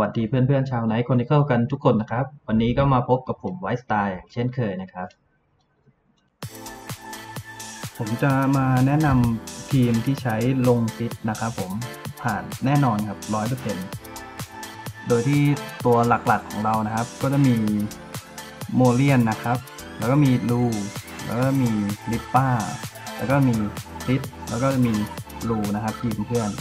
วัสดีเพื่อนๆชาวไนท์ค Chronicle กันทุกคนนะครับวันนี้ก็มาพบกับผมไวท์สไตล์เช่นเคยนะครับผมจะมาแนะนำทีมที่ใช้ลงฟิตนะครับผมผ่านแน่นอนครับ100%โดยที่ตัวหลักๆของเรานะครับก็จะมีโมเลียนนะครับแล้วก็มีลูแล้วก็มีลิปป้าแล้วก็มีฟิตแล้วก็มีลูนะครับทีมเพื่อน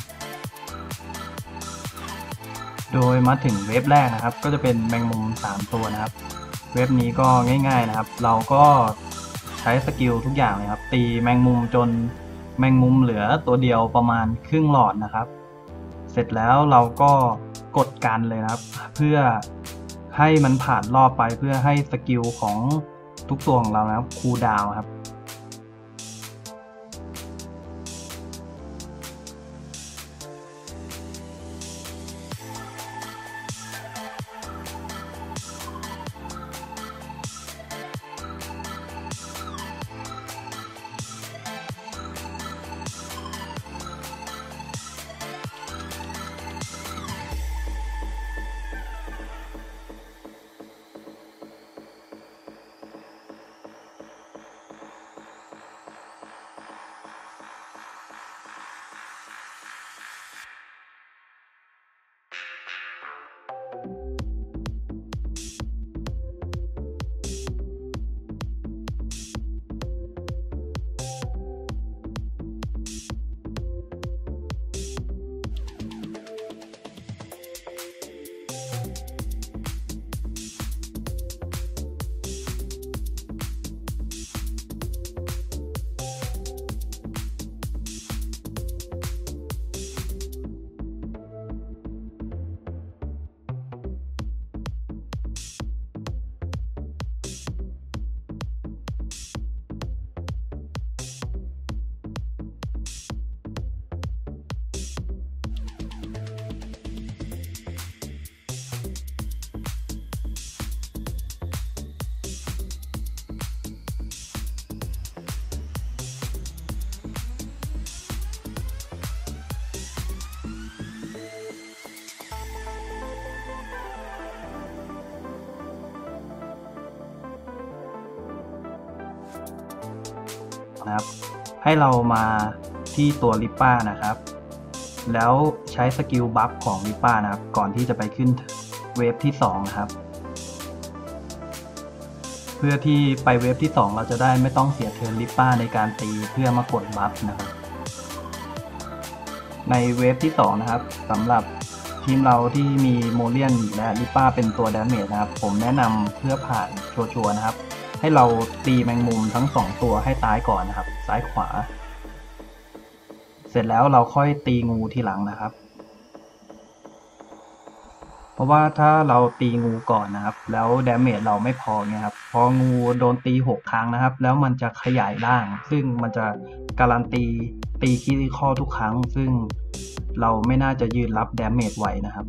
โดยมาถึงเว็บแรกนะครับก็จะเป็นแมงมุม3ตัวนะครับเว็บนี้ก็ง่ายๆนะครับเราก็ใช้สกิลทุกอย่างเลยครับตีแมงมุมจนแมงมุมเหลือตัวเดียวประมาณครึ่งหลอดนะครับเสร็จแล้วเราก็กดกันเลยนะครับเพื่อให้มันผ่านรอบไปเพื่อให้สกิลของทุกตัวของเรานะครับคูลดาวน์ครับนะครับให้เรามาที่ตัวลิปป้านะครับแล้วใช้สกิลบัฟของลิปป้านะครับก่อนที่จะไปขึ้นเวฟที่2นะครับเพื่อที่ไปเวฟที่2เราจะได้ไม่ต้องเสียเทิร์นลิปป้าในการตีเพื่อมากดบัฟนะครับในเวฟที่2นะครับสำหรับทีมเราที่มีโมเลียนและลิปป้าเป็นตัวดาเมจนะครับผมแนะนำเพื่อผ่านชัวร์ๆนะครับให้เราตีแมงมุมทั้ง2ตัวให้ตายก่อนนะครับซ้ายขวาเสร็จแล้วเราค่อยตีงูทีหลังนะครับเพราะว่าถ้าเราตีงูก่อนนะครับแล้วดาเมจเราไม่พอเนี่ยครับพองูโดนตี6ครั้งนะครับแล้วมันจะขยายร่างซึ่งมันจะการันตีคริติคอลทุกครั้งซึ่งเราไม่น่าจะยืนรับดาเมจไหวนะครับ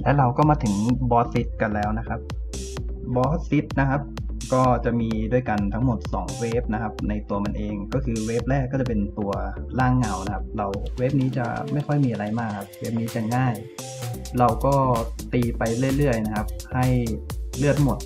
และเราก็มาถึงบอสซิตกันแล้วนะครับบอสซิตนะครับก็จะมีด้วยกันทั้งหมด2เวฟนะครับในตัวมันเองก็คือเวฟแรกก็จะเป็นตัวร่างเงานะครับเราเวฟนี้จะไม่ค่อยมีอะไรมากครับเวฟนี้จะง่าย เราก็ตีไปเรื่อยๆนะครับให้เลือดหมด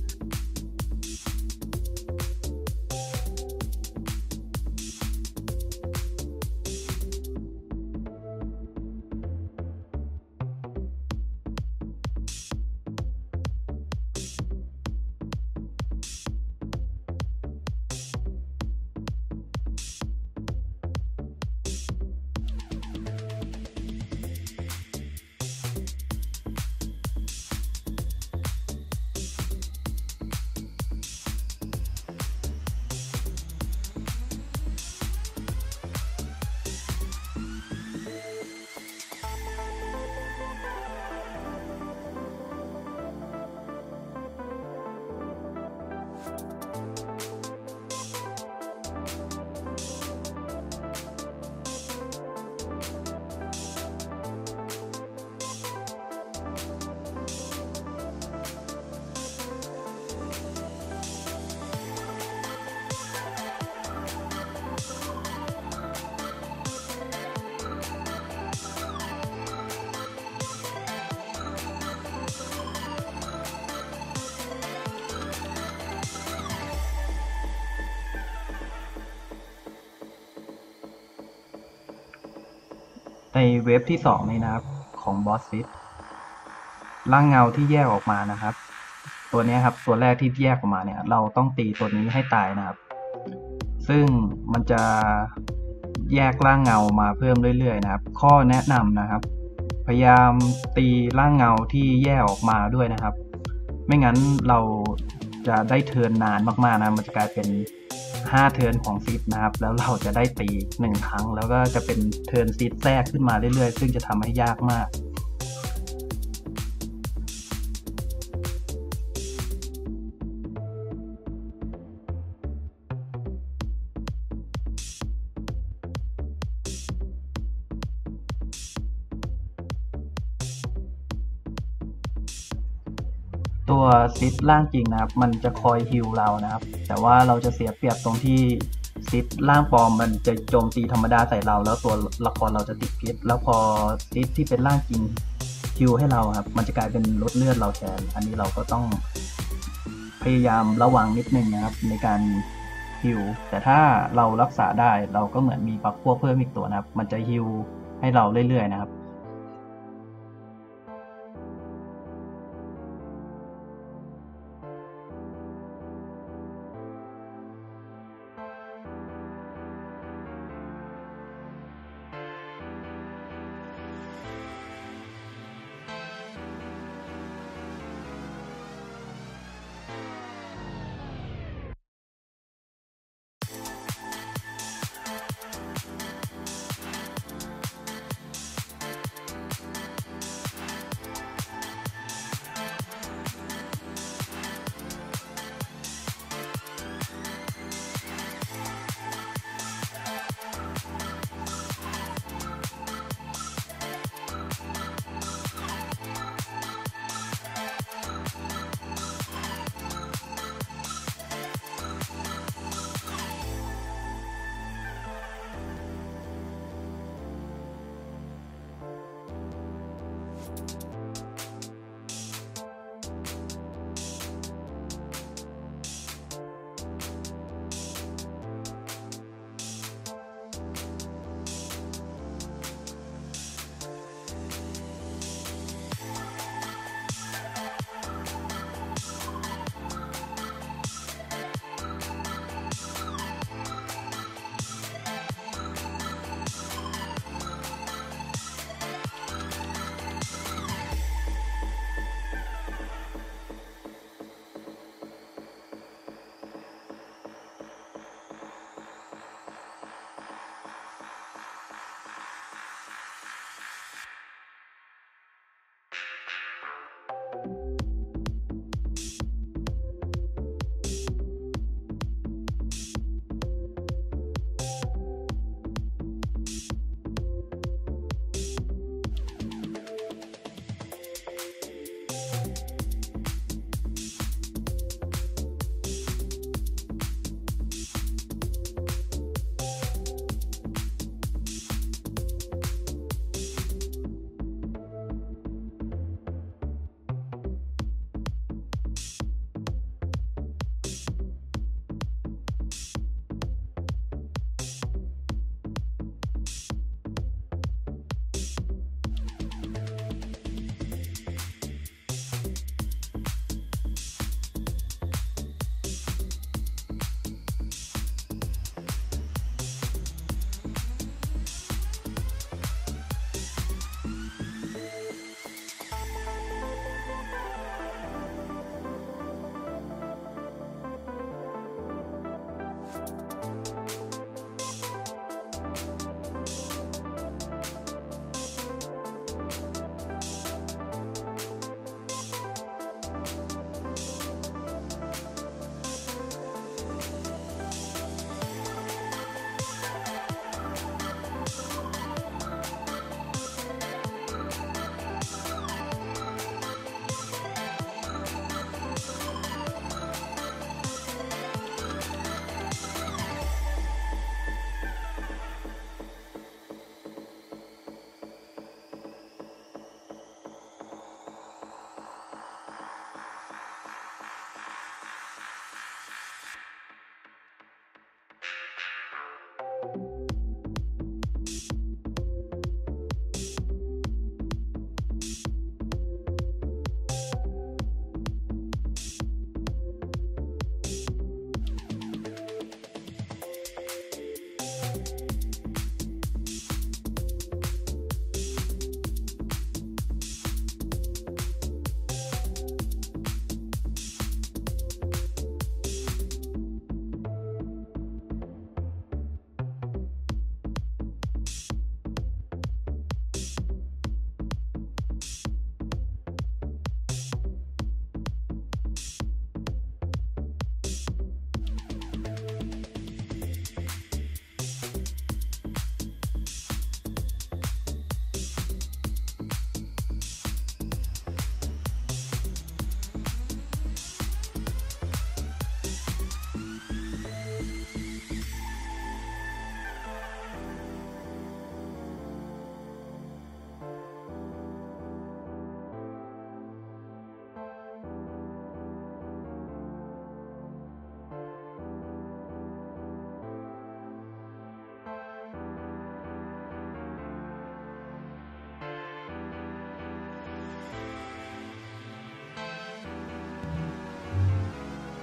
ในเวฟที่2นี้นะครับของบอสซิตร่างเงาที่แยกออกมานะครับตัวนี้ครับตัวแรกที่แยกออกมาเนี่ยเราต้องตีตัวนี้ให้ตายนะครับซึ่งมันจะแยกร่างเงามาเพิ่มเรื่อยๆนะครับข้อแนะนำนะครับพยายามตีร่างเงาที่แยกออกมาด้วยนะครับไม่งั้นเราจะได้เทิร์นนานมากๆนะมันจะกลายเป็น5เทิร์นของซิดนะครับแล้วเราจะได้ตี1ครั้งแล้วก็จะเป็นเทิร์นซิดแทรกขึ้นมาเรื่อยๆซึ่งจะทำให้ยากมากตัวซิดร่างจริงนะครับมันจะคอยฮีลเรานะครับแต่ว่าเราจะเสียเปรียบตรงที่ซิดร่างปลอมมันจะโจมตีธรรมดาใส่เราแล้วตัวละครเราจะติดพิษแล้วพอซิดที่เป็นร่างจริงฮิลให้เราครับมันจะกลายเป็นลดเลือดเราแทนอันนี้เราก็ต้องพยายามระวังนิดนึงนะครับในการฮิลแต่ถ้าเรารักษาได้เราก็เหมือนมีพวกเพิ่มอีกตัวนะครับมันจะฮิลให้เราเรื่อยๆนะครับ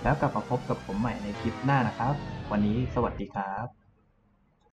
แล้วกลับมาพบกับผมใหม่ในคลิปหน้านะครับวันนี้สวัสดีครับ